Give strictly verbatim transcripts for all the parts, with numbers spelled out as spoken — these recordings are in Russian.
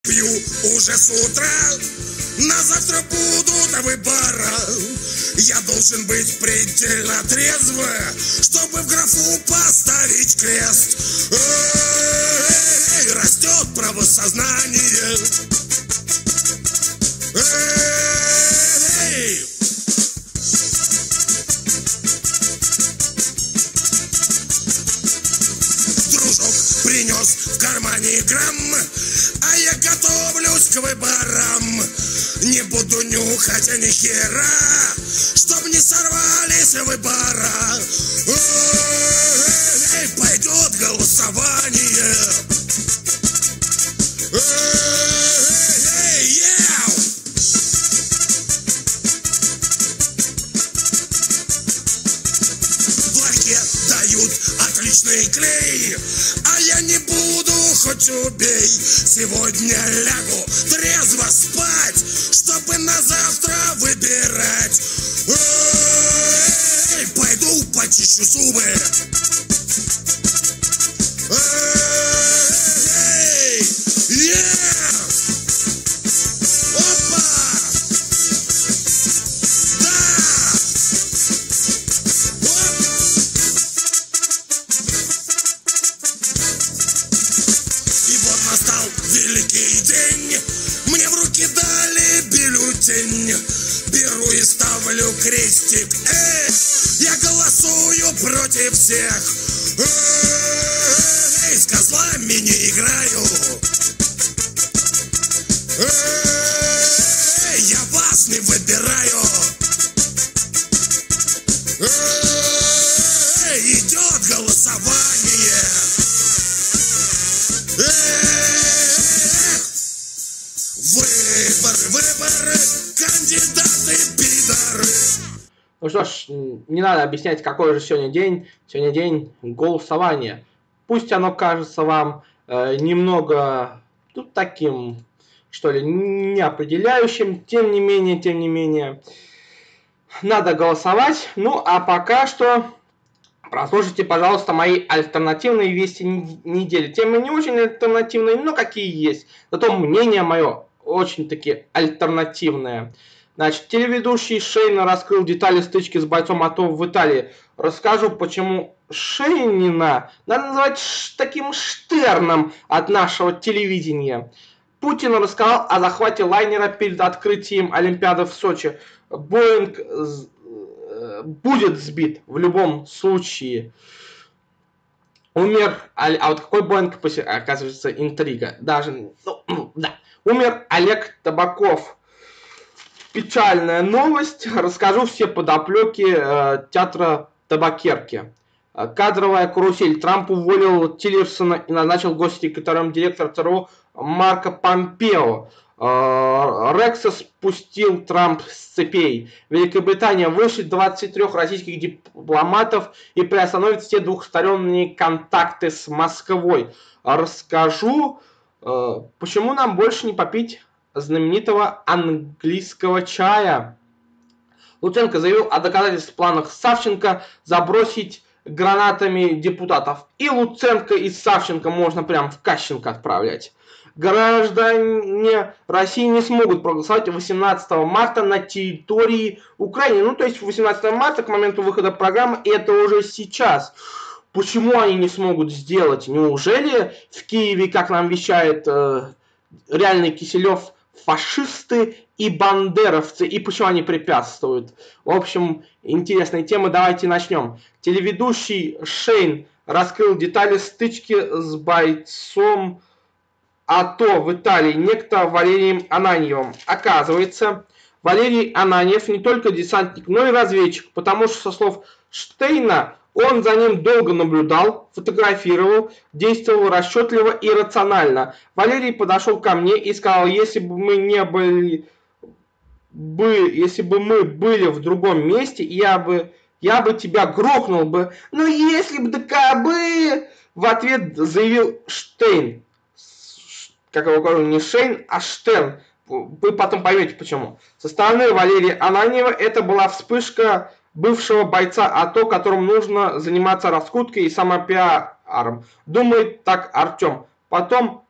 Пью уже с утра, на завтра буду на выборах. Я должен быть предельно трезв, чтобы в графу поставить крест. Эй, растет правосознание. Эй! Дружок принес в кармане грамм, а я готовлюсь к выборам. Не буду нюхать ни хера, чтоб не сорвались выбора. Эй, пойдет голосование. Эй, яу! В ларьке дают отличный клей, а я не буду, хоть убей. Сегодня лягу трезво спать, чтобы на завтра выбирать. Эй, пойду почищу зубы. Эй, yeah! Опа! Да! Оп! И вот настал великий день, мне в руки дали бюллетень. Беру и ставлю крестик, эй, я голосую против всех. Эй, с козлами не играю. Эй, я вас не выбираю. Эй, идет голосование. Эх, выборы, выборы, кандидаты пидоры. Ну что ж, не надо объяснять, какой же сегодня день. Сегодня день голосования. Пусть оно кажется вам э, немного ну, таким, что ли, неопределяющим. Тем не менее, тем не менее, надо голосовать. Ну, а пока что прослушайте, пожалуйста, мои альтернативные вести недели. Темы не очень альтернативные, но какие есть. Зато мнение мое очень-таки альтернативное. Значит, телеведущий Шейн раскрыл детали стычки с бойцом АТО в Италии. Расскажу, почему Шейнина надо называть таким Штерном от нашего телевидения. Путин рассказал о захвате лайнера перед открытием Олимпиады в Сочи. Боинг будет сбит в любом случае. Умер... А вот какой Боинг, оказывается, интрига. Даже... Ну, да. Умер Олег Табаков. Печальная новость. Расскажу все подоплеки э, театра Табакерки. Кадровая карусель. Трамп уволил Тиллерсона и назначил госсекретарем директора ЦРУ Марко Помпео. Э, Рекса спустил Трамп с цепей. Великобритания вышлет двадцать три российских дипломатов и приостановит все двухсторонние контакты с Москвой. Расскажу, э, почему нам больше не попить знаменитого английского чая. Луценко заявил о доказательствах планах Савченко забросить гранатами депутатов. И Луценко, и Савченко можно прям в Кащенко отправлять. Граждане России не смогут проголосовать восемнадцатого марта на территории Украины. Ну, то есть восемнадцатого марта к моменту выхода программы, и это уже сейчас. Почему они не смогут сделать? Неужели в Киеве, как нам вещает э, реальный Киселев, фашисты и бандеровцы, и почему они препятствуют? В общем, интересные темы, давайте начнем. Телеведущий Шейн раскрыл детали стычки с бойцом АТО в Италии, некто Валерием Ананьевым. Оказывается, Валерий Ананьев не только десантник, но и разведчик, потому что, со слов Штейна, он за ним долго наблюдал, фотографировал, действовал расчетливо и рационально. Валерий подошел ко мне и сказал, если бы мы не были, бы, если бы мы были в другом месте, я бы, я бы тебя грохнул бы. Но если бы да бы, в ответ заявил Штейн. Как его говорю, не Шейн, а Штерн. Вы потом поймете почему. Со стороны Валерия Ананьева это была вспышка бывшего бойца АТО, которому нужно заниматься раскруткой и самопиаром. Думает так Артем. Потом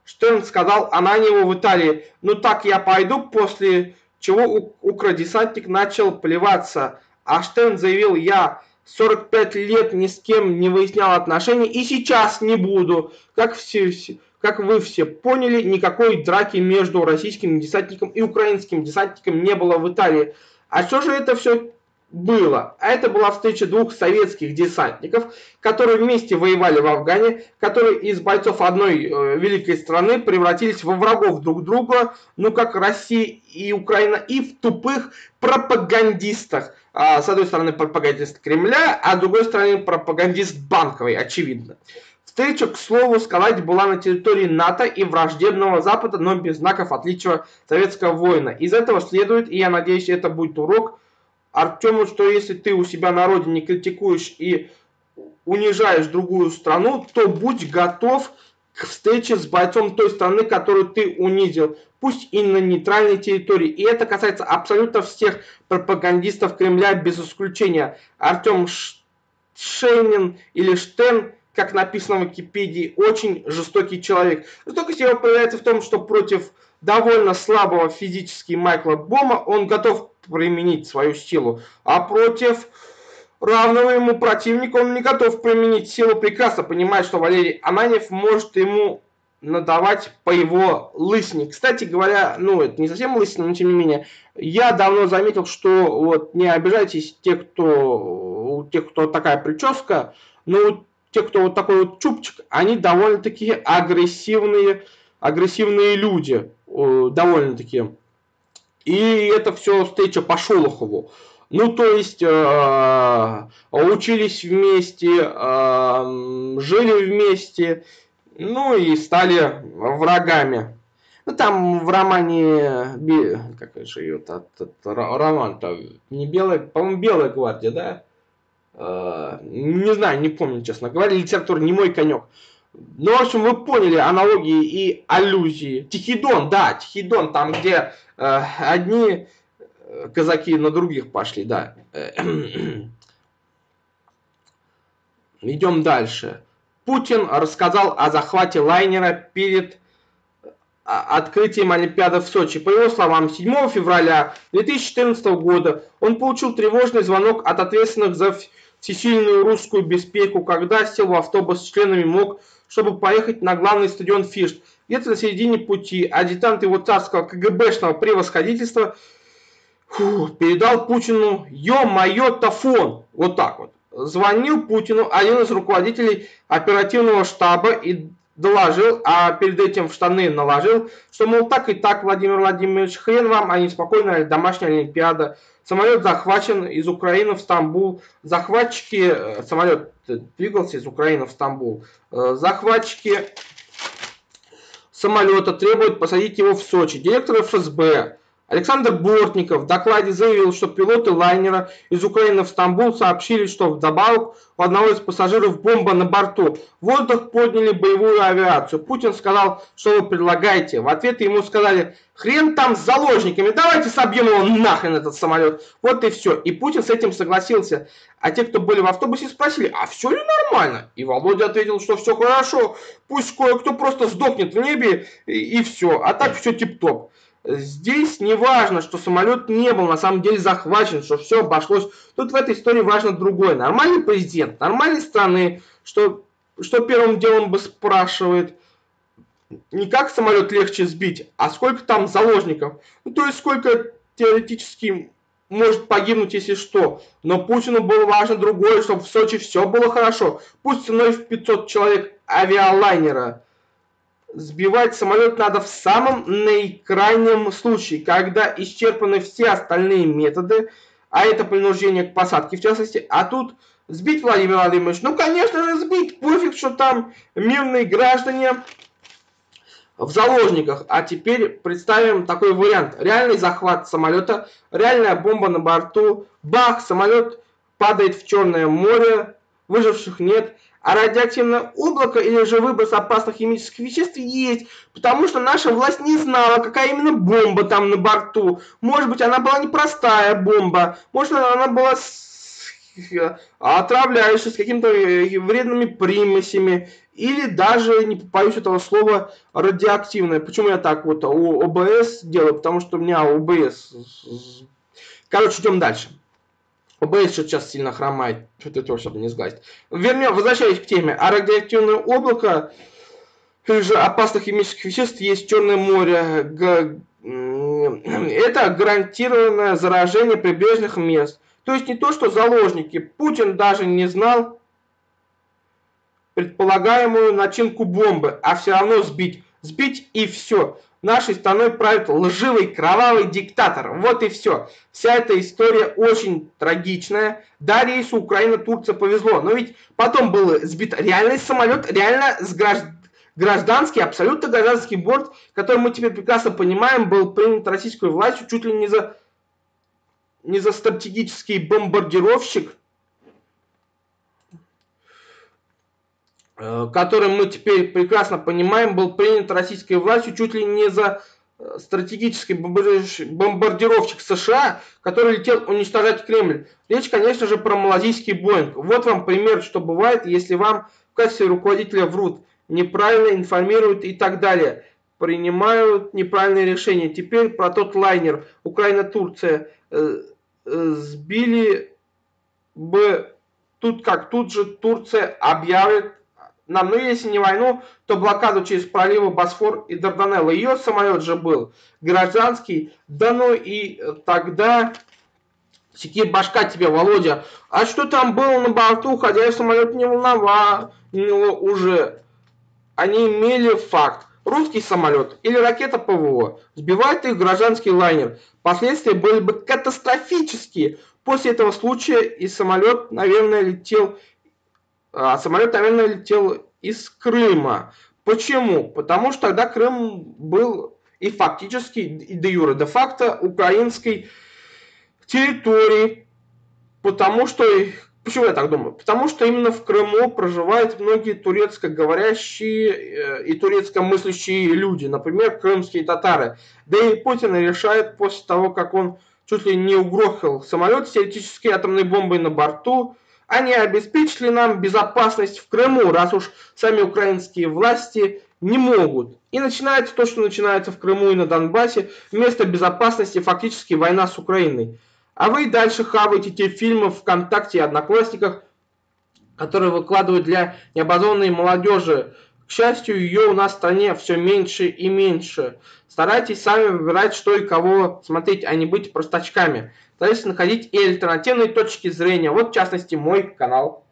Штерн сказал Ананьеву в Италии: «Ну так я пойду», после чего укрдесантник начал плеваться. А Штерн заявил: «Я сорок пять лет ни с кем не выяснял отношений и сейчас не буду. Как, все, как вы все поняли, никакой драки между российским десантником и украинским десантником не было в Италии». А что же это все было? А это была встреча двух советских десантников, которые вместе воевали в Афгане, которые из бойцов одной э, великой страны превратились во врагов друг друга, ну как Россия и Украина, и в тупых пропагандистах. А, с одной стороны пропагандист Кремля, а с другой стороны пропагандист Банковой, очевидно. Встреча, к слову сказать, была на территории НАТО и враждебного Запада, но без знаков отличия советского воина. Из этого следует, и я надеюсь, это будет урок Артему, что если ты у себя на родине критикуешь и унижаешь другую страну, то будь готов к встрече с бойцом той страны, которую ты унизил, пусть и на нейтральной территории. И это касается абсолютно всех пропагандистов Кремля без исключения. Артем Шейнин или Штерн, как написано в Википедии, очень жестокий человек. Жестокость его проявляется в том, что против довольно слабого физически Майкла Бома он готов применить свою силу, а против равного ему противника он не готов применить силу, прекрасно понимает, что Валерий Ананьев может ему надавать по его лысине. Кстати говоря, ну это не совсем лысина, но тем не менее, я давно заметил, что вот не обижайтесь те, кто у тех, кто такая прическа, но те, кто вот такой вот чубчик, они довольно-таки агрессивные, агрессивные люди, довольно-таки. И это все встреча по Шолохову. Ну, то есть, э, учились вместе, э, жили вместе, ну и стали врагами. Ну, там в романе, как же ее, роман-то, не белая, по-моему, «Белая гвардия», да? Э, не знаю, не помню, честно говоря, литература не мой конек. Ну, в общем, вы поняли аналогии и аллюзии. Тихидон, да, Тихидон, там, где э, одни казаки на других пошли, да. Идем дальше. Путин рассказал о захвате лайнера перед открытием Олимпиады в Сочи. По его словам, седьмого февраля две тысячи четырнадцатого года он получил тревожный звонок от ответственных за всесильную русскую беспеку, когда сел в автобус с членами МОК, чтобы поехать на главный стадион Фишт. Где-то на середине пути адъютант его царского КГБшного превосходительства фу, передал Путину «Ё-моё, тафон!» Вот так вот. Звонил Путину один из руководителей оперативного штаба и доложил, а перед этим в штаны наложил, что, мол, так и так, Владимир Владимирович, хрен вам, а не спокойная домашняя Олимпиада. Самолет захвачен из Украины в Стамбул. Захватчики, самолет двигался из Украины в Стамбул. Захватчики самолета требуют посадить его в Сочи. Директор эф эс бэ Александр Бортников в докладе заявил, что пилоты лайнера из Украины в Стамбул сообщили, что вдобавок у одного из пассажиров бомба на борту. В воздух подняли боевую авиацию. Путин сказал, что вы предлагаете. В ответ ему сказали: хрен там с заложниками, давайте собьем его нахрен, этот самолет. Вот и все. И Путин с этим согласился. А те, кто были в автобусе, спросили: а все ли нормально? И Володя ответил, что все хорошо. Пусть кое-кто просто сдохнет в небе и, и все. А так все тип-топ. Здесь не важно, что самолет не был на самом деле захвачен, что все обошлось. Тут в этой истории важно другое. Нормальный президент нормальной страны, что, что первым делом бы спрашивает, не как самолет легче сбить, а сколько там заложников. Ну, то есть сколько теоретически может погибнуть, если что. Но Путину было важно другое, чтобы в Сочи все было хорошо. Пусть ценой в пятьсот человек авиалайнера. Сбивать самолет надо в самом наикрайнем случае, когда исчерпаны все остальные методы, а это принуждение к посадке в частности. А тут сбить, Владимир Владимирович, ну конечно же сбить, пофиг, что там мирные граждане в заложниках. А теперь представим такой вариант. Реальный захват самолета, реальная бомба на борту, бах, самолет падает в Черное море, выживших нет. А радиоактивное облако или же выброс опасных химических веществ есть, потому что наша власть не знала, какая именно бомба там на борту. Может быть, она была непростая бомба, может, она была с... отравляющая, с какими-то вредными примесями. или даже, не побоюсь этого слова, радиоактивное. Почему я так вот у ОБС делаю? Потому что у меня ОБС... Короче, идем дальше. ОБС что-то сейчас сильно хромает, что-то этого, чтобы не сглазить. Вернее, возвращаясь к теме, а радиоактивное облако или же опасных химических веществ есть Черное море. Это гарантированное заражение прибрежных мест. То есть не то, что заложники. Путин даже не знал предполагаемую начинку бомбы, а все равно сбить. Сбить и все. Нашей страной правит лживый, кровавый диктатор. Вот и все. Вся эта история очень трагичная. Да, рейсу Украина-Турция повезло. Но ведь потом был сбит реальный самолет, реально с граждан. Гражданский, абсолютно гражданский борт, который мы теперь прекрасно понимаем, был принят российской властью чуть ли не за, не за стратегический бомбардировщик, который мы теперь прекрасно понимаем, был принят российской властью чуть ли не за стратегический бомбардировщик США, который летел уничтожать Кремль. Речь, конечно же, про малазийский Боинг. Вот вам пример, что бывает, если вам в качестве руководителя врут, неправильно информируют и так далее, принимают неправильные решения. Теперь про тот лайнер Украина-Турция э, э, сбили бы тут как тут же Турция объявит нам, ну если не войну, то блокаду через проливы Босфор и Дарданеллы. Ее самолет же был гражданский, да ну и тогда секи башка тебе, Володя. А что там было на борту, хозяев самолет не волновало уже. Они имели факт. Русский самолет или ракета ПВО сбивает их гражданский лайнер. Последствия были бы катастрофические. После этого случая и самолет, наверное, летел, а самолет, наверное, летел из Крыма. Почему? Потому что тогда Крым был и фактически, и де юре, де факто украинской территорией. Потому что... Почему я так думаю? Потому что именно в Крыму проживают многие турецкоговорящие и турецкомыслящие люди, например, крымские татары. Да и Путин решает после того, как он чуть ли не угрохал самолет с теоретической атомной бомбой на борту, они обеспечили нам безопасность в Крыму, раз уж сами украинские власти не могут. И начинается то, что начинается в Крыму и на Донбассе, вместо безопасности фактически война с Украиной. А вы дальше хаваете те фильмы ВКонтакте и Одноклассниках, которые выкладывают для необразованной молодежи. К счастью, ее у нас в стране все меньше и меньше. Старайтесь сами выбирать, что и кого смотреть, а не быть простачками. Старайтесь находить и альтернативные точки зрения. Вот, в частности, мой канал.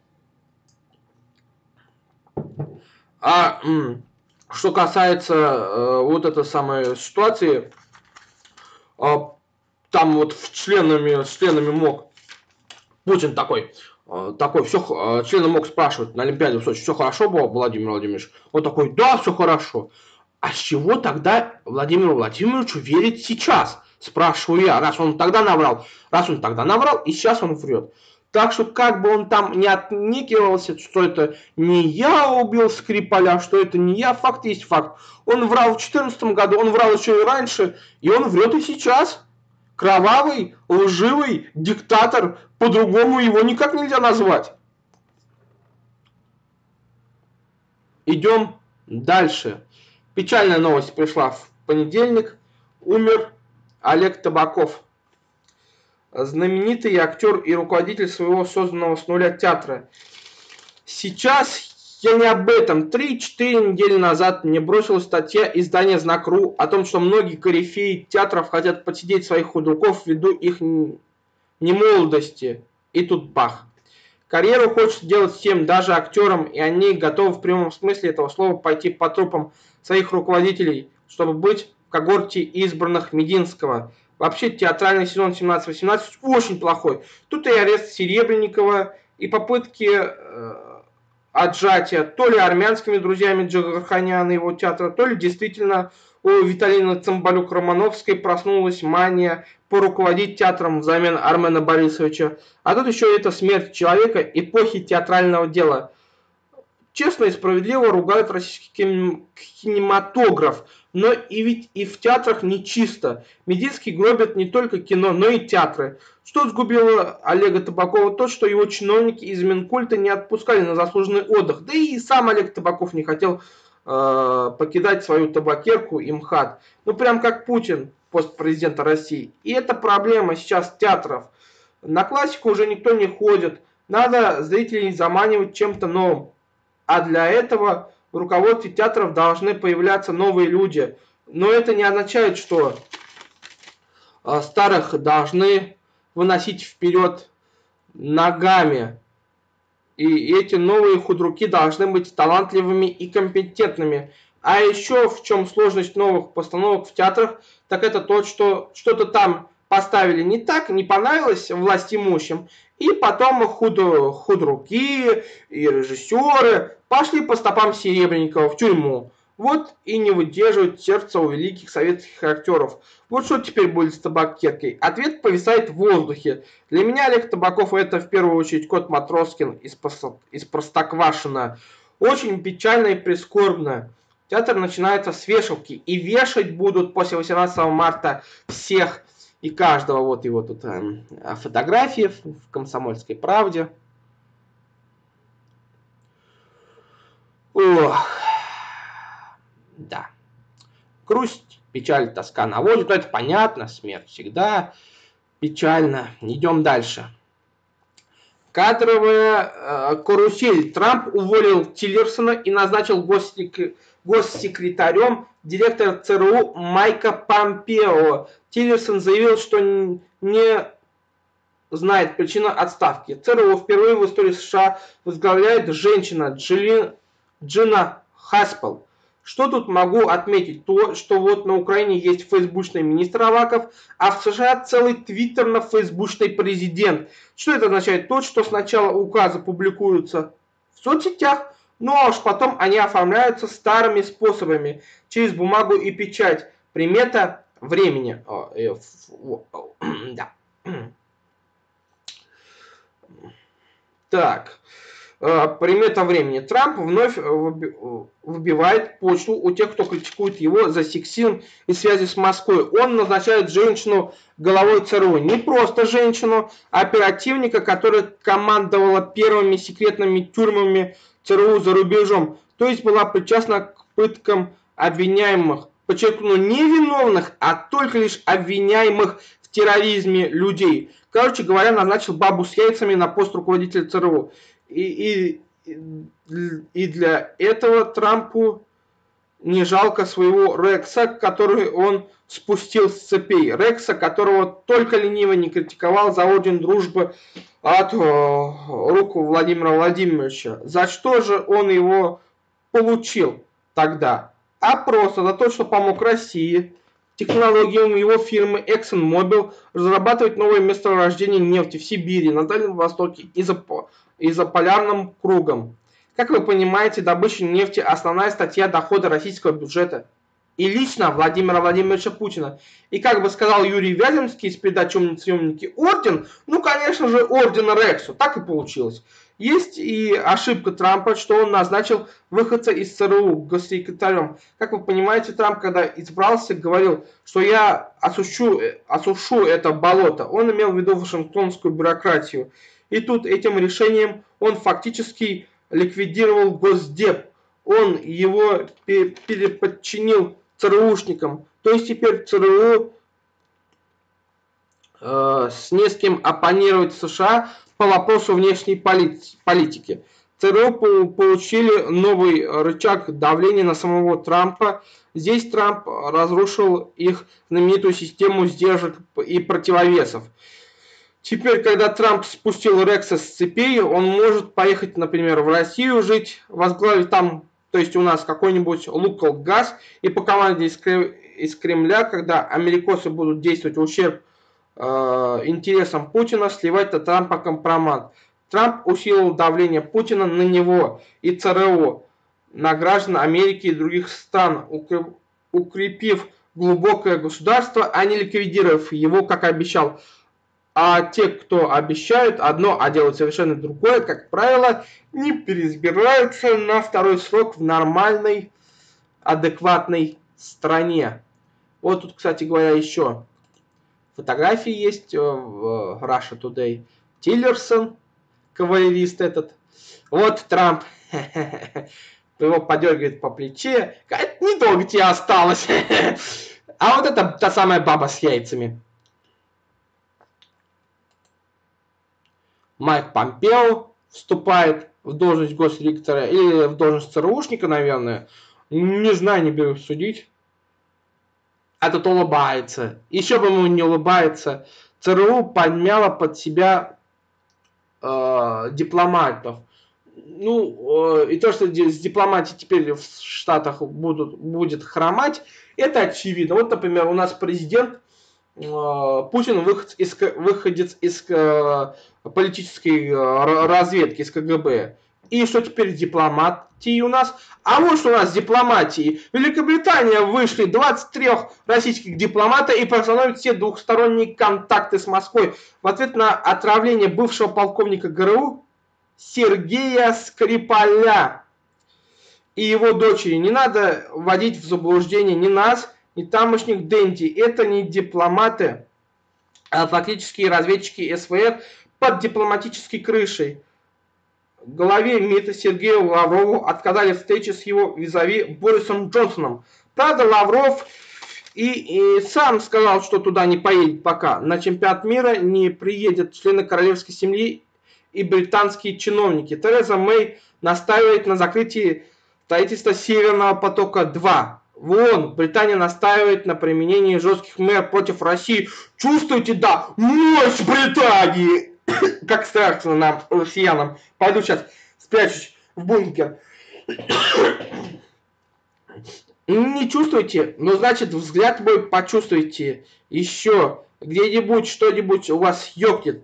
А что касается э, вот этой самой ситуации... Э, Там вот с членами, с членами МОК Путин такой, такой, все, члены МОК спрашивают на Олимпиаде в Сочи, все хорошо было, Владимир Владимирович? Он такой, да, все хорошо. А с чего тогда Владимиру Владимировичу верить сейчас? Спрашиваю я, раз он тогда наврал, раз он тогда наврал, и сейчас он врет. Так что как бы он там не отникивался, что это не я убил Скрипаля, что это не я, факт есть факт. Он врал в две тысячи четырнадцатом году, он врал еще и раньше, и он врет и сейчас. Кровавый, лживый диктатор, по-другому его никак нельзя назвать. Идем дальше. Печальная новость пришла в понедельник. Умер Олег Табаков. Знаменитый актер и руководитель своего созданного с нуля театра. Сейчас я не об этом. три-четыре недели назад мне бросилась статья издания «Знак.ру» о том, что многие корифеи театров хотят подсидеть своих худруков ввиду их немолодости. И тут бах. Карьеру хочется делать всем, даже актерам, и они готовы в прямом смысле этого слова пойти по трупам своих руководителей, чтобы быть в когорте избранных Мединского. Вообще театральный сезон семнадцать восемнадцать очень плохой. Тут и арест Серебренникова, и попытки... Э отжатия то ли армянскими друзьями Джигарханяна и его театра, то ли действительно у Виталины Цымбалюк-Романовской проснулась мания поруководить театром взамен Армена Борисовича. А тут еще это смерть человека эпохи театрального дела. Честно и справедливо ругают российский кинематограф. Но и ведь и в театрах не чисто. Мединский гробит не только кино, но и театры. Что сгубило Олега Табакова? То, что его чиновники из Минкульта не отпускали на заслуженный отдых. Да и сам Олег Табаков не хотел э, покидать свою табакерку и МХАТ. Ну прям как Путин, пост президента России. И это проблема сейчас театров. На классику уже никто не ходит. Надо зрителей заманивать чем-то новым. А для этого в руководстве театров должны появляться новые люди. Но это не означает, что э, старых должны выносить вперед ногами. И эти новые худруки должны быть талантливыми и компетентными. А еще в чем сложность новых постановок в театрах, так это то, что что-то там поставили не так, не понравилось властимущим, и потом худ, худруки и режиссеры пошли по стопам Серебренникова в тюрьму. Вот и не выдерживает сердца у великих советских актеров. Вот что теперь будет с табакеркой? Ответ повисает в воздухе. Для меня Олег Табаков это в первую очередь кот Матроскин из, из Простоквашино. Очень печально и прискорбно. Театр начинается с вешалки. И вешать будут после восемнадцатого марта всех и каждого. Вот его тут э, фотографии в «Комсомольской правде». Ох. Да. Грусть, печаль, тоска наводит. Это понятно. Смерть всегда печально. Идем дальше. Кадровая э, карусель. Трамп уволил Тиллерсона и назначил госсек... госсекретарем директора ЦРУ Майка Помпео. Тиллерсон заявил, что не знает причину отставки. ЦРУ впервые в истории США возглавляет женщина Джилин... Джина Хаспел. Что тут могу отметить? То, что вот на Украине есть фейсбучный министр Аваков, а в США целый твиттерно-фейсбучный президент. Что это означает? То, что сначала указы публикуются в соцсетях, ну а уж потом они оформляются старыми способами, через бумагу и печать. Примета времени. Да. Так. Примета времени. Трамп вновь выбивает почту у тех, кто критикует его за сексизм и связи с Москвой. Он назначает женщину главой ЦРУ. Не просто женщину, а оперативника, которая командовала первыми секретными тюрьмами ЦРУ за рубежом. То есть была причастна к пыткам обвиняемых. Подчеркну, не виновных, а только лишь обвиняемых в терроризме людей. Короче говоря, назначил бабу с яйцами на пост руководителя ЦРУ. И, и, и для этого Трампу не жалко своего Рекса, который он спустил с цепей. Рекса, которого только лениво не критиковал за орден дружбы от о, рук Владимира Владимировича. За что же он его получил тогда? А просто за то, что помог России технологиям его фирмы ExxonMobil разрабатывать новые месторождения нефти в Сибири, на Дальнем Востоке и за, и за полярным кругом. Как вы понимаете, добыча нефти – основная статья дохода российского бюджета. И лично Владимира Владимировича Путина. И как бы сказал Юрий Вяземский из передачи «Умницы и умники», орден, ну конечно же орден Рексу, так и получилось. Есть и ошибка Трампа, что он назначил выходца из ЦРУ госсекретарем. Как вы понимаете, Трамп, когда избрался, говорил, что я осущу, осушу это болото. Он имел в виду вашингтонскую бюрократию. И тут этим решением он фактически ликвидировал Госдеп. Он его переподчинил ЦРУшникам. То есть теперь ЦРУ э, с не с кем оппонировать в США по вопросу внешней политики. ЦРУ получили новый рычаг давления на самого Трампа. Здесь Трамп разрушил их знаменитую систему сдержек и противовесов. Теперь, когда Трамп спустил Рекса с цепей, он может поехать, например, в Россию жить, возглавить там, то есть у нас какой-нибудь Лукойл-Газ, и по команде из Кремля, когда америкосы будут действовать в ущерб интересам Путина, сливать на Трампа компромат. Трамп усилил давление Путина на него и ЦРУ, на граждан Америки и других стран, укрепив глубокое государство, а не ликвидировав его, как обещал. А те, кто обещают одно, а делают совершенно другое, как правило, не переизбираются на второй срок в нормальной, адекватной стране. Вот тут, кстати говоря, еще фотографии есть в Russia Today. Тиллерсон, кавалерист этот. Вот Трамп. Его подергивает по плече. Недолго тебе осталось. А вот это та самая баба с яйцами. Майк Помпео вступает в должность госректора или в должность ЦРУшника, наверное. Не знаю, не берусь судить. А тут улыбается. Еще бы ему не улыбается. ЦРУ подмяло под себя э, дипломатов. Ну, э, и то, что с дипломатией теперь в Штатах будут, будет хромать, это очевидно. Вот, например, у нас президент э, Путин выход из, выходец из э, политической э, разведки, из КГБ. И что теперь с дипломатией у нас? А вот что у нас с дипломатией. Великобритания вышли двадцать три российских дипломата и приостановят все двухсторонние контакты с Москвой в ответ на отравление бывшего полковника ГРУ Сергея Скрипаля и его дочери. Не надо вводить в заблуждение ни нас, ни тамошних денди. Это не дипломаты, а фактически разведчики СВР под дипломатической крышей. Главе МИДа Сергею Лаврову отказали встречи с его визави Борисом Джонсоном. Правда, Лавров и, и сам сказал, что туда не поедет пока. На чемпионат мира не приедут члены королевской семьи и британские чиновники. Тереза Мэй настаивает на закрытии строительства Северного потока-два. Вон, Британия настаивает на применении жестких мер против России. Чувствуете, да, мощь Британии! Как страшно нам, россиянам. Пойду сейчас спрячусь в бункер. Не чувствуете? Ну, значит, взгляд мой почувствуйте. Еще где-нибудь что-нибудь у вас ёкнет.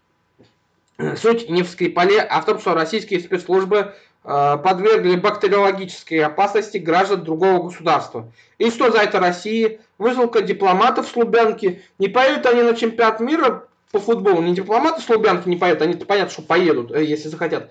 Суть не в Скрипале, а в том, что российские спецслужбы э, подвергли бактериологической опасности граждан другого государства. И что за это России? Высылка дипломатов с Лубянки. Не поедут они на чемпионат мира по футболу. Не дипломаты с Лубянки не поедут, они-то понятно, что поедут, если захотят.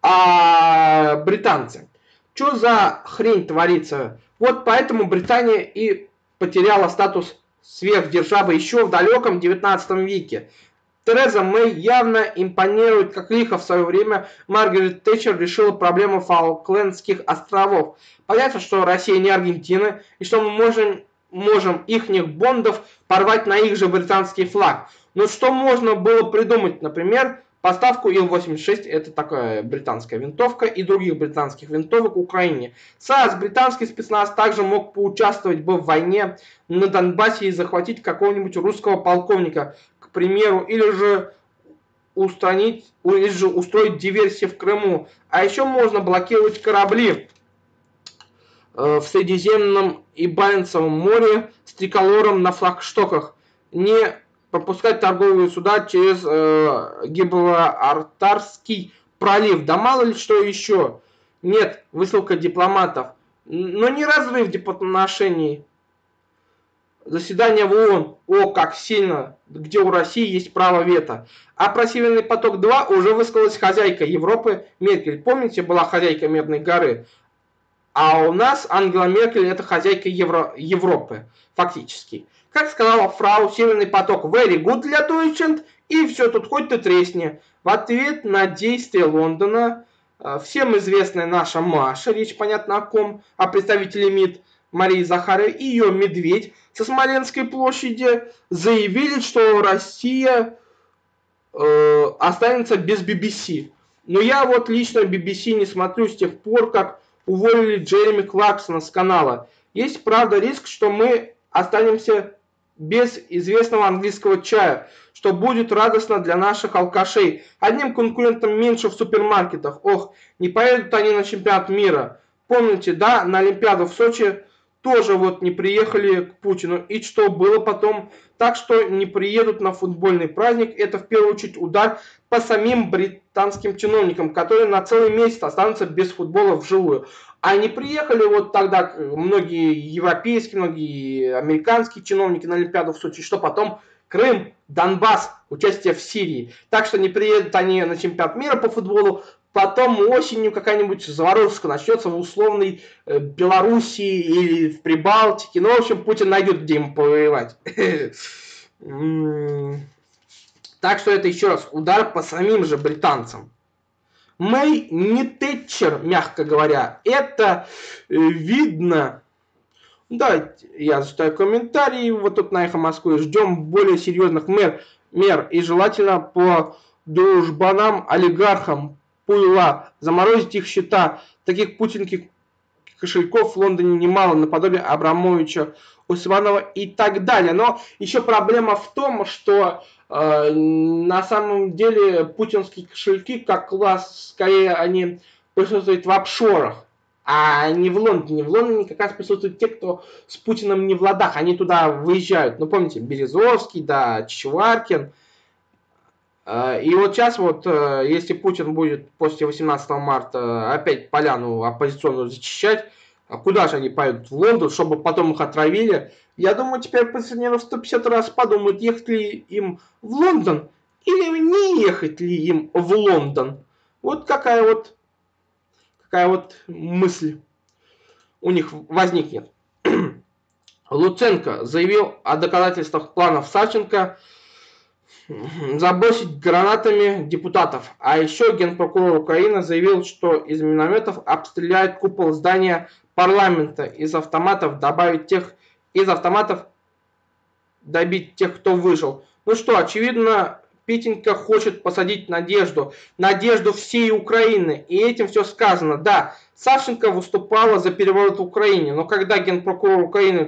А британцы. Что за хрень творится? Вот поэтому Британия и потеряла статус сверхдержавы еще в далеком девятнадцатом веке. Тереза Мэй явно импонирует, как лихо в свое время Маргарет Тэтчер решила проблему Фолклендских островов. Понятно, что Россия не Аргентина, и что мы можем, можем ихних бондов порвать на их же британский флаг. Но что можно было придумать? Например, поставку Ил восемьдесят шесть, это такая британская винтовка, и других британских винтовок Украине. САС, британский спецназ, также мог поучаствовать бы в войне на Донбассе и захватить какого-нибудь русского полковника, к примеру, или же устранить, или же устроить диверсии в Крыму. А еще можно блокировать корабли э, в Средиземном и Баренцевом море с триколором на флагштоках. Не пропускать торговые суда через э, Гибралтарский пролив. Да мало ли что еще. Нет, высылка дипломатов. Но не разрыв дипотношений. Заседание в ООН. О, как сильно. Где у России есть право вето. А про Северный поток-два уже высказалась хозяйка Европы Меркель. Помните, была хозяйка Медной горы? А у нас Ангела Меркель это хозяйка Евро... Европы. Фактически. Как сказала фрау, Северный поток very good для Deutschland, и все тут хоть ты тресни. В ответ на действия Лондона, всем известная наша Маша, речь понятно о ком, о представителе МИД Марии Захаровой и ее медведь со Смоленской площади, заявили, что Россия э, останется без би би си. Но я вот лично би би си не смотрю с тех пор, как уволили Джереми Кларксона с канала. Есть, правда, риск, что мы останемся без известного английского чая, что будет радостно для наших алкашей. Одним конкурентом меньше в супермаркетах. Ох, не поедут они на чемпионат мира. Помните, да, на Олимпиаду в Сочи тоже вот не приехали к Путину. И что было потом? Так что не приедут на футбольный праздник. Это в первую очередь удар по самим британским чиновникам, которые на целый месяц останутся без футбола вживую. А не приехали вот тогда многие европейские, многие американские чиновники на Олимпиаду в Сочи, что потом Крым, Донбасс, участие в Сирии. Так что не приедут они на чемпионат мира по футболу, потом осенью какая-нибудь заварушка начнется в условной э, Белоруссии или в Прибалтике. Ну, в общем, Путин найдет, где ему повоевать. Так что это еще раз удар по самим же британцам. Мэй не Тэтчер, мягко говоря. Это э, видно. Давайте я зачитаю комментарии. Вот тут на Эхо Москвы. Ждем более серьезных мер, мер и желательно по дружбанам, олигархам, пуйла, заморозить их счета. Таких путинских кошельков в Лондоне немало, наподобие Абрамовича, Усманова и так далее. Но еще проблема в том, что э, на самом деле путинские кошельки, как класс, скорее они присутствуют в офшорах, а не в Лондоне. В Лондоне как раз присутствуют те, кто с Путиным не в ладах. Они туда выезжают. Ну, помните, Березовский, да, Чичваркин. И вот сейчас вот, если Путин будет после восемнадцатого марта опять поляну оппозиционную зачищать, а куда же они поедут? В Лондон, чтобы потом их отравили? Я думаю, теперь пенсионеры в сто пятьдесят раз подумают, ехать ли им в Лондон или не ехать ли им в Лондон. Вот какая вот, какая вот мысль у них возникнет. Луценко заявил о доказательствах планов Савченко забросить гранатами депутатов. А еще генпрокурор Украины заявил, что из минометов обстреляют купол здания парламента, из автоматов добавить тех, из автоматов добить тех, кто выжил. Ну что, очевидно, Петенька хочет посадить надежду, надежду всей Украины, и этим все сказано. Да, Савченко выступала за переворот в Украине, но когда генпрокурор Украины,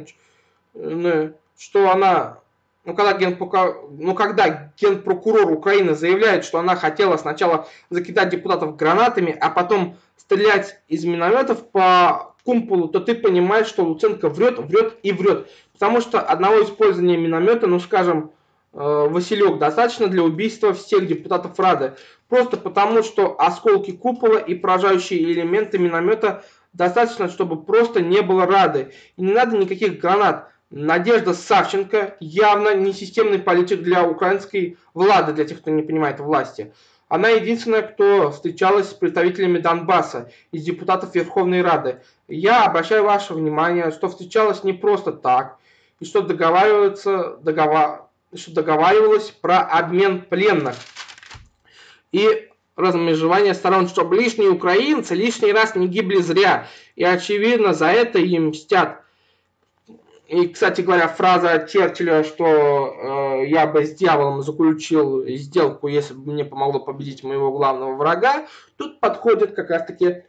что она Ну когда, генпрокурор, ну, когда генпрокурор Украины заявляет, что она хотела сначала закидать депутатов гранатами, а потом стрелять из минометов по кумполу, то ты понимаешь, что Луценко врет, врет и врет. Потому что одного использования миномета, ну скажем, Василек, достаточно для убийства всех депутатов Рады. Просто потому, что осколки купола и поражающие элементы миномета достаточно, чтобы просто не было Рады. И не надо никаких гранат. Надежда Савченко явно не системный политик для украинской влады, для тех, кто не понимает власти. Она единственная, кто встречалась с представителями Донбасса из депутатов Верховной Рады. Я обращаю ваше внимание, что встречалась не просто так, и что договаривается, договар... что договаривалась про обмен пленных и размежевание сторон, чтобы лишние украинцы лишний раз не гибли зря. И очевидно, за это им мстят. И, кстати говоря, фраза Черчилля, что э, я бы с дьяволом заключил сделку, если бы мне помогло победить моего главного врага, тут подходит как раз-таки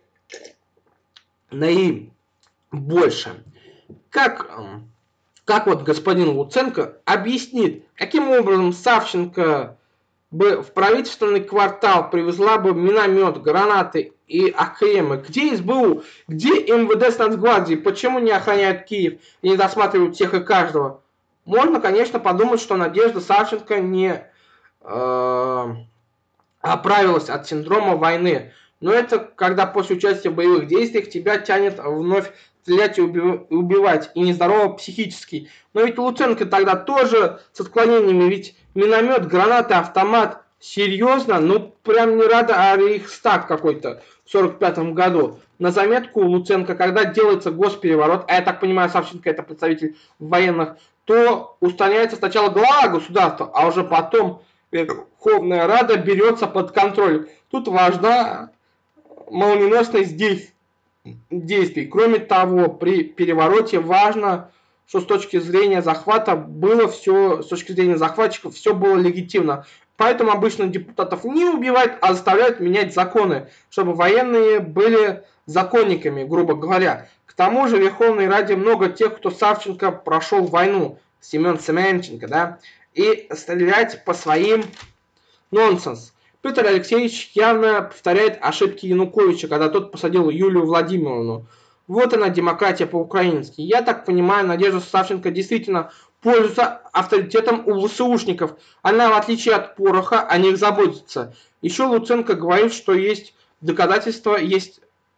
наибольше. Как, как вот господин Луценко объяснит, каким образом Савченко бы в правительственный квартал привезла бы миномет, гранаты и АКМы. Где СБУ? Где МВД с Нацгвардией? Почему не охраняют Киев и не досматривают всех и каждого? Можно, конечно, подумать, что Надежда Савченко не э, оправилась от синдрома войны. Но это когда после участия в боевых действиях тебя тянет вновь стрелять и убивать, и нездорово психически. Но ведь Луценко тогда тоже с отклонениями, ведь миномет, гранаты, автомат, серьезно, ну прям не рада, а Рейхстаг какой-то в сорок пятом году. На заметку Луценко, когда делается госпереворот, а я так понимаю, Савченко это представитель военных, то устраняется сначала глава государства, а уже потом Верховная Рада берется под контроль. Тут важна молниеносность действий. действий. Кроме того, при перевороте важно, что с точки зрения захвата было все, с точки зрения захватчиков, все было легитимно. Поэтому обычно депутатов не убивают, а заставляют менять законы, чтобы военные были законниками, грубо говоря. К тому же в Верховной Раде много тех, кто Савченко прошел войну, Семен Семенченко, да, и стрелять по своим нонсенс. Петр Алексеевич явно повторяет ошибки Януковича, когда тот посадил Юлию Владимировну. Вот она, демократия по-украински. Я так понимаю, Надежда Савченко действительно пользуется авторитетом у ВСУшников. Она, в отличие от Пороха, о них заботится. Еще Луценко говорит, что есть доказательства, есть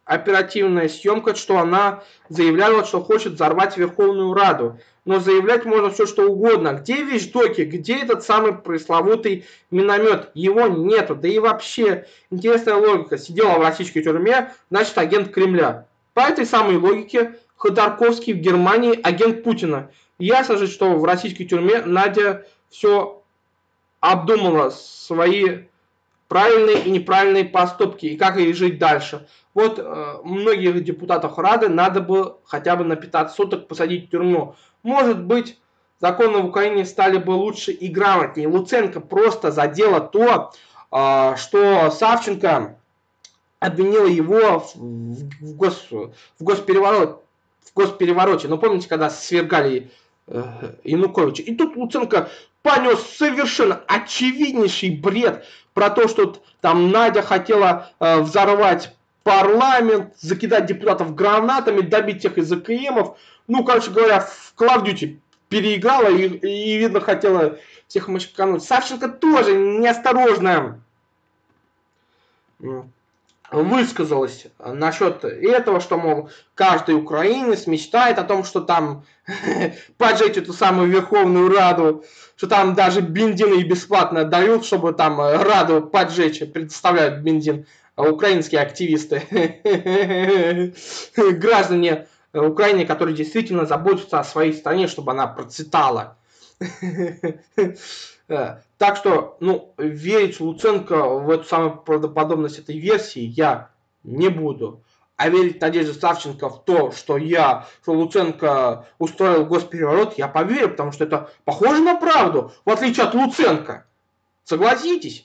оперативная съемка, что она заявляла, что хочет взорвать Верховную Раду. Но заявлять можно все, что угодно. Где вещдоки? Где этот самый пресловутый миномет? Его нету. Да и вообще, интересная логика. Сидела в российской тюрьме, значит, агент Кремля. По этой самой логике Ходорковский в Германии агент Путина. Ясно же, что в российской тюрьме Надя все обдумала, свои правильные и неправильные поступки, и как ей жить дальше. Вот э, многих депутатов Рады надо бы хотя бы на пятнадцать суток посадить в тюрьму. Может быть, законы в Украине стали бы лучше и грамотнее. Луценко просто задела то, э, что Савченко обвинила его в, в, гос, в, госпереворот, в госперевороте. Ну, помните, когда свергали э, Януковича? И тут Луценко понес совершенно очевиднейший бред про то, что там Надя хотела э, взорвать парламент, закидать депутатов гранатами, добить тех из АКМов. Ну, короче говоря, в Call of Duty переиграла и, и видно, хотела всех мочкануть. Савченко тоже неосторожно высказалась насчет этого, что, мол, каждый украинец мечтает о том, что там поджечь эту самую Верховную Раду, что там даже бензин и бесплатно дают, чтобы там Раду поджечь, предоставляют бензин украинские активисты, граждане Украины, которые действительно заботятся о своей стране, чтобы она процветала. Так что, ну, верить Луценко в эту самую правдоподобность этой версии я не буду. А верить Надежде Савченко в то, что я, что Луценко устроил госпереворот, я поверю, потому что это похоже на правду, в отличие от Луценко. Согласитесь?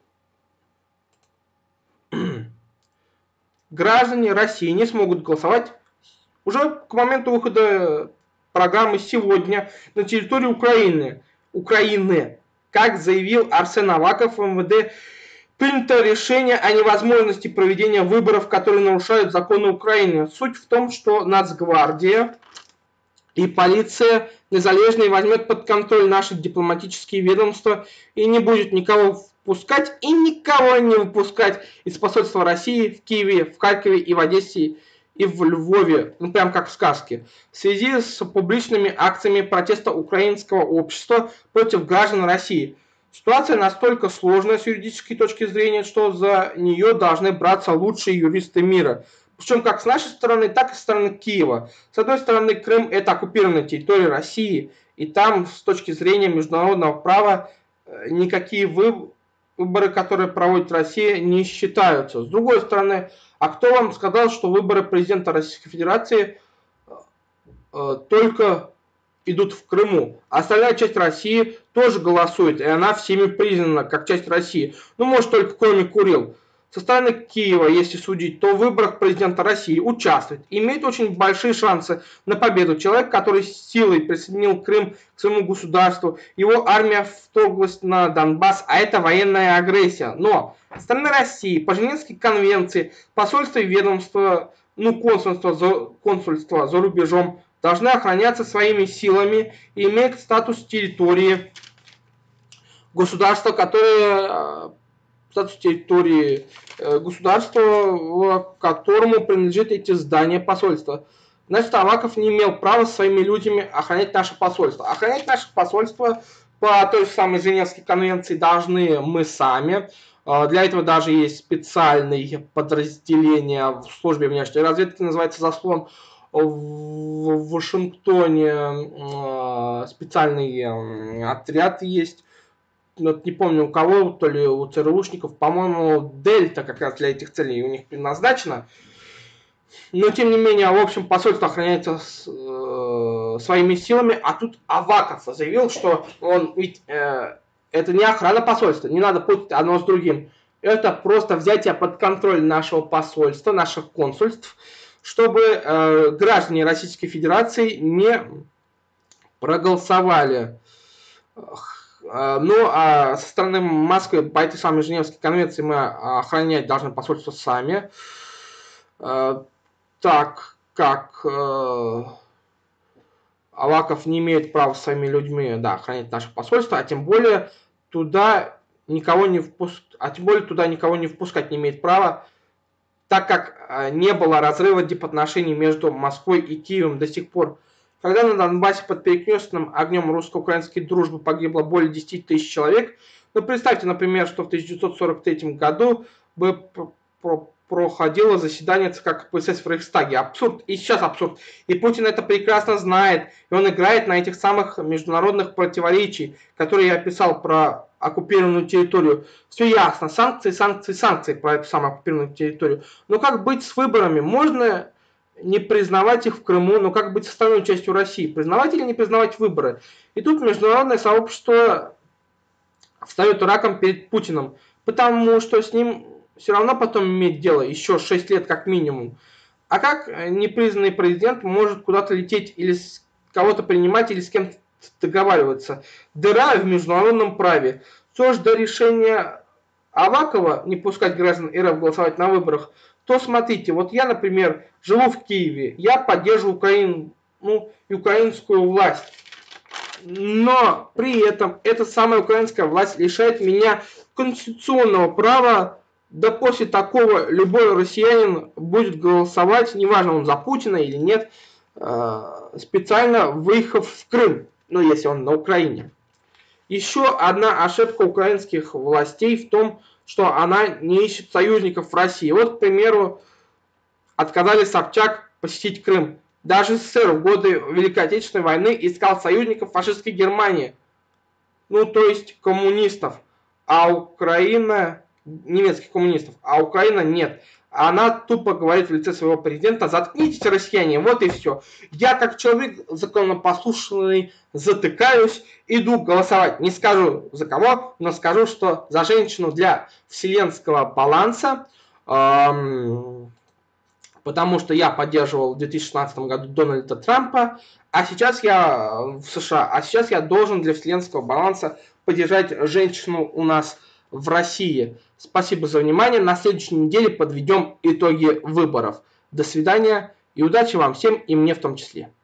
Граждане России не смогут голосовать уже к моменту выхода программы сегодня на территории Украины. Украины. Как заявил Арсен Аваков, в МВД принято решение о невозможности проведения выборов, которые нарушают законы Украины. Суть в том, что Нацгвардия и полиция незалежно возьмет под контроль наши дипломатические ведомства и не будет никого впускать и никого не выпускать из посольства России в Киеве, в Харькове и в Одессе и в Львове, ну прям как в сказке, в связи с публичными акциями протеста украинского общества против граждан России. Ситуация настолько сложная с юридической точки зрения, что за нее должны браться лучшие юристы мира. Причем как с нашей стороны, так и со стороны Киева. С одной стороны, Крым – это оккупированная территория России, и там с точки зрения международного права никакие выборы, которые проводит Россия, не считаются. С другой стороны, а кто вам сказал, что выборы президента Российской Федерации э, только идут в Крыму? Остальная часть России тоже голосует, и она всеми признана как часть России. Ну, может, только кроме Курил. Со стороны Киева, если судить, то в выборах президента России участвует. Имеет очень большие шансы на победу. Человек, который силой присоединил Крым к своему государству, его армия вторглась на Донбасс, а это военная агрессия. Но со стороны России, по Женевской конвенции, посольства и ведомства, ну, консульства за, консульства за рубежом должны охраняться своими силами и иметь статус территории государства, которое... статус территории государства, которому принадлежат эти здания посольства. Значит, Аваков не имел права своими людьми охранять наше посольство. Охранять наше посольство по той же самой Женевской конвенции должны мы сами. Для этого даже есть специальные подразделения в службе внешней разведки, называется заслон. В Вашингтоне специальный отряд есть. Вот не помню у кого, то ли у ЦРУшников, по-моему, Дельта как раз для этих целей у них предназначена. Но тем не менее, в общем, посольство охраняется с, э, своими силами, а тут Аваков заявил, что он ведь э, это не охрана посольства, не надо путать одно с другим. Это просто взятие под контроль нашего посольства, наших консульств, чтобы э, граждане Российской Федерации не проголосовали. Ну, а со стороны Москвы по этой самой Женевской конвенции мы охранять должны посольство сами. Так как Аваков не имеет права своими людьми, да, охранять наше посольство, а тем более туда никого не впуск... а тем более туда никого не впускать не имеет права, так как не было разрыва дипотношений между Москвой и Киевом до сих пор. Когда на Донбассе под перекрестным огнем русско-украинской дружбы погибло более десяти тысяч человек, ну представьте, например, что в тысяча девятьсот сорок третьем году бы проходило заседание ЦК КПСС в Рейхстаге. Абсурд. И сейчас абсурд. И Путин это прекрасно знает. И он играет на этих самых международных противоречий, которые я описал про оккупированную территорию. Все ясно. Санкции, санкции, санкции про эту самую оккупированную территорию. Но как быть с выборами? Можно не признавать их в Крыму, но как быть с остальной частью России? Признавать или не признавать выборы? И тут международное сообщество встает раком перед Путиным, потому что с ним все равно потом иметь дело, еще шесть лет как минимум. А как непризнанный президент может куда-то лететь или кого-то принимать, или с кем-то договариваться? Дыра в международном праве. Что ж до решения Авакова не пускать граждан РФ голосовать на выборах, то смотрите, вот я, например, живу в Киеве, я поддерживаю Украину, ну, и украинскую власть. Но при этом эта самая украинская власть лишает меня конституционного права, да после такого любой россиянин будет голосовать, неважно он за Путина или нет, специально выехав в Крым, ну если он на Украине. Еще одна ошибка украинских властей в том, что она не ищет союзников в России. Вот, к примеру, отказали Собчак посетить Крым. Даже СССР в годы Великой Отечественной войны искал союзников фашистской Германии. Ну, то есть коммунистов. А Украина... немецких коммунистов. А Украина нет. Она тупо говорит в лице своего президента: заткнитесь, россияне, вот и все. Я, как человек законопослушный, затыкаюсь, иду голосовать. Не скажу за кого, но скажу, что за женщину для вселенского баланса, эм, потому что я поддерживал в две тысячи шестнадцатом году Дональда Трампа, а сейчас я в США, а сейчас я должен для вселенского баланса поддержать женщину у нас в России. Спасибо за внимание. На следующей неделе подведем итоги выборов. До свидания и удачи вам всем, и мне в том числе.